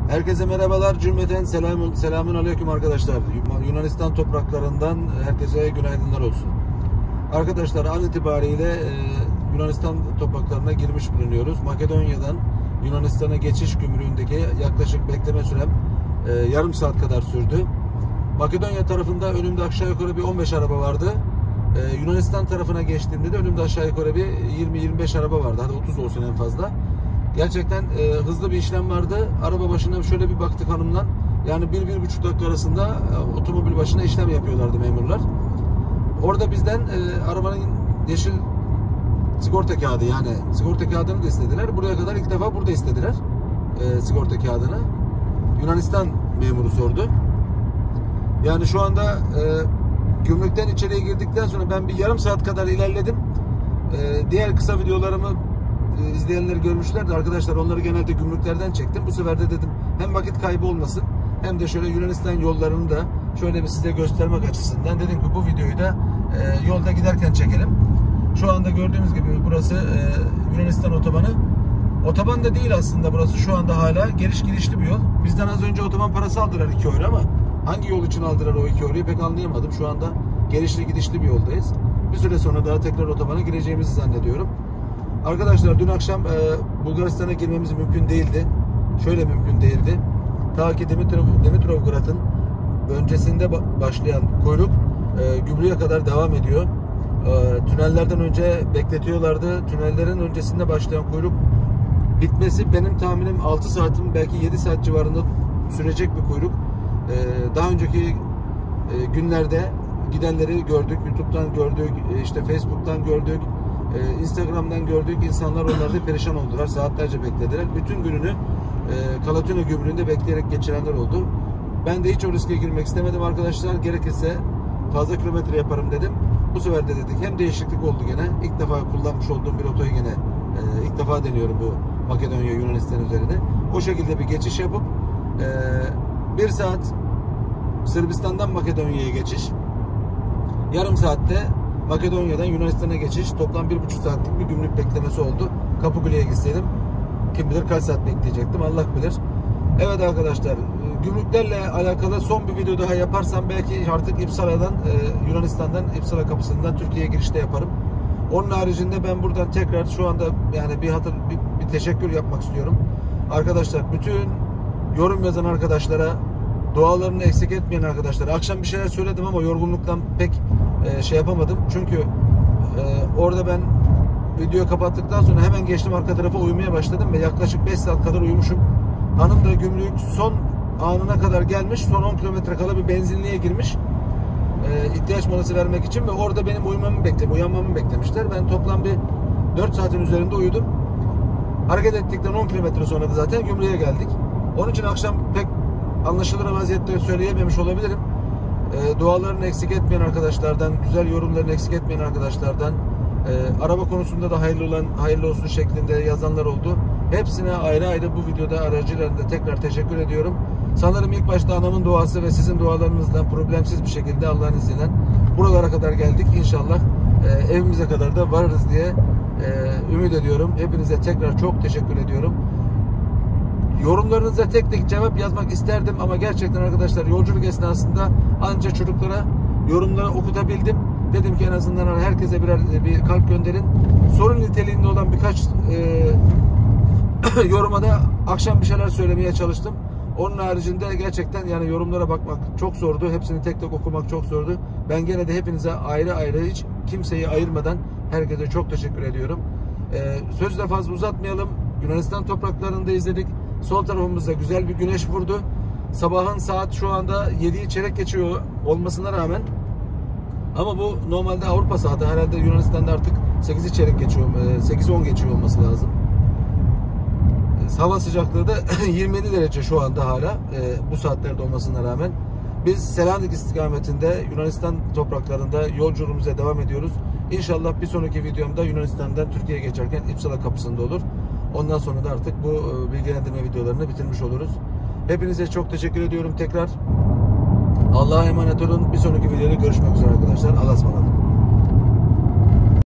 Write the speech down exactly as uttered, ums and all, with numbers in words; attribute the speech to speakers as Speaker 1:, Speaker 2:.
Speaker 1: Herkese merhabalar, cümleten selam, selamun aleyküm arkadaşlar. Yunanistan topraklarından herkese günaydınlar olsun. Arkadaşlar an itibariyle e, Yunanistan topraklarına girmiş bulunuyoruz. Makedonya'dan Yunanistan'a geçiş gümrüğündeki yaklaşık bekleme sürem e, yarım saat kadar sürdü. Makedonya tarafında önümde aşağı yukarı bir on beş araba vardı. E, Yunanistan tarafına geçtiğimde de önümde aşağı yukarı bir yirmi yirmi beş araba vardı. Hadi otuz olsun en fazla. Gerçekten e, hızlı bir işlem vardı. Araba başına şöyle bir baktık hanımla. Yani bir bir buçuk dakika arasında e, otomobil başına işlem yapıyorlardı memurlar. Orada bizden e, arabanın yeşil sigorta kağıdı, yani sigorta kağıdını da istediler. Buraya kadar ilk defa burada istediler e, sigorta kağıdını. Yunanistan memuru sordu. Yani şu anda e, gümrükten içeriye girdikten sonra ben bir yarım saat kadar ilerledim. E, diğer kısa videolarımı izleyenleri görmüşlerdi arkadaşlar, onları genelde gümrüklerden çektim. Bu sefer de dedim hem vakit kaybı olmasın hem de şöyle Yunanistan yollarını da şöyle bir size göstermek açısından dedim ki bu videoyu da e, yolda giderken çekelim. Şu anda gördüğünüz gibi burası e, Yunanistan otobanı. Otoban da değil aslında burası, şu anda hala geliş gidişli bir yol. Bizden az önce otoban parası aldılar iki euro ama hangi yol için aldılar o iki euroyu pek anlayamadım. Şu anda gelişli gidişli bir yoldayız. Bir süre sonra daha tekrar otobana gireceğimizi zannediyorum. Arkadaşlar dün akşam e, Bulgaristan'a girmemiz mümkün değildi. Şöyle mümkün değildi. Ta ki Dimitrov, Dimitrovgrad'ın öncesinde başlayan kuyruk e, Gümrük'e kadar devam ediyor. E, tünellerden önce bekletiyorlardı. Tünellerin öncesinde başlayan kuyruk bitmesi benim tahminim altı saatin belki yedi saat civarında sürecek bir kuyruk. E, daha önceki e, günlerde gidenleri gördük. YouTube'dan gördük. E, işte Facebook'tan gördük. Ee, Instagram'dan gördük, insanlar onlarda perişan oldular, saatlerce beklediler. Bütün gününü e, Kalatona gümrüğünde bekleyerek geçirenler oldu. Ben de hiç o riske girmek istemedim arkadaşlar. Gerekirse fazla kilometre yaparım dedim. Bu sefer de dedik hem değişiklik oldu gene. İlk defa kullanmış olduğum bir otoyu gene e, ilk defa deniyorum bu Makedonya Yunanistan üzerine. O şekilde bir geçiş yapıp e, bir saat Sırbistan'dan Makedonya'ya geçiş, yarım saatte Makedonya'dan Yunanistan'a geçiş, toplam bir buçuk saatlik bir gümrük beklemesi oldu. Kapıkule'ye gitseydim kim bilir kaç saat bekleyecektim, Allah bilir. Evet arkadaşlar, gümrüklerle alakalı son bir video daha yaparsam belki artık İpsala'dan, Yunanistan'dan, İpsala kapısından Türkiye'ye girişte yaparım. Onun haricinde ben buradan tekrar şu anda yani bir hatır bir, bir teşekkür yapmak istiyorum. Arkadaşlar bütün yorum yazan arkadaşlara, dualarını eksik etmeyen arkadaşlar. Akşam bir şeyler söyledim ama yorgunluktan pek e, şey yapamadım. Çünkü e, orada ben videoyu kapattıktan sonra hemen geçtim arka tarafa, uyumaya başladım ve yaklaşık beş saat kadar uyumuşum. Hanım da gümrük son anına kadar gelmiş. Son on kilometre kala bir benzinliğe girmiş. E, ihtiyaç molası vermek için ve orada benim uyumamı bekledim, uyanmamı beklemişler. Ben toplam bir dört saatin üzerinde uyudum. Hareket ettikten on kilometre sonra da zaten gümrüğe geldik. Onun için akşam pek anlaşılır vaziyette söyleyememiş olabilirim. E, dualarını eksik etmeyen arkadaşlardan, güzel yorumlarını eksik etmeyen arkadaşlardan, e, araba konusunda da hayırlı olan hayırlı olsun şeklinde yazanlar oldu. Hepsine ayrı ayrı bu videoda aracılığında tekrar teşekkür ediyorum. Sanırım ilk başta anamın duası ve sizin dualarınızdan problemsiz bir şekilde Allah'ın izniyle buralara kadar geldik. İnşallah e, evimize kadar da varırız diye e, ümit ediyorum. Hepinize tekrar çok teşekkür ediyorum. Yorumlarınıza tek tek cevap yazmak isterdim ama gerçekten arkadaşlar yolculuk esnasında anca çocuklara yorumları okutabildim. Dedim ki en azından herkese birer bir kalp gönderin. Sorun niteliğinde olan birkaç e, yoruma da akşam bir şeyler söylemeye çalıştım. Onun haricinde gerçekten yani yorumlara bakmak çok zordu. Hepsini tek tek okumak çok zordu. Ben gene de hepinize ayrı ayrı hiç kimseyi ayırmadan herkese çok teşekkür ediyorum. E, sözü de fazla uzatmayalım. Yunanistan topraklarında izledik. Sol tarafımızda güzel bir güneş vurdu. Sabahın saat şu anda yediyi çeyrek geçiyor olmasına rağmen, ama bu normalde Avrupa saati, herhalde Yunanistan'da artık sekizi çeyrek geçiyor, sekizi on geçiyor olması lazım. Hava sıcaklığı da yirmi yedi derece şu anda hala bu saatlerde olmasına rağmen. Biz Selanik istikametinde Yunanistan topraklarında yolculuğumuza devam ediyoruz. İnşallah bir sonraki videomda Yunanistan'dan Türkiye'ye geçerken İpsala kapısında olur. Ondan sonra da artık bu bilgilendirme videolarını bitirmiş oluruz. Hepinize çok teşekkür ediyorum tekrar. Allah'a emanet olun. Bir sonraki videoda görüşmek üzere arkadaşlar. Allah'a ısmarladık.